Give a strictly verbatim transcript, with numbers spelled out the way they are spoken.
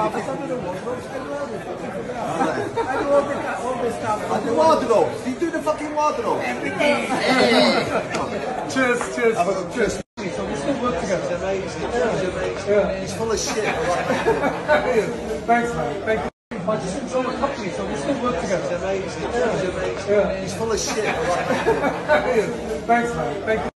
I do wardrobe. Do you do the fucking wardrobe? Everything. Cheers, cheers. Have a good Cheers. cheers. So we still work together. Yeah. He's full of shit. Thanks, man. Thank you. I just enjoy the company, so we still work together. Yeah. He's full of shit. Thanks, man. Thank you.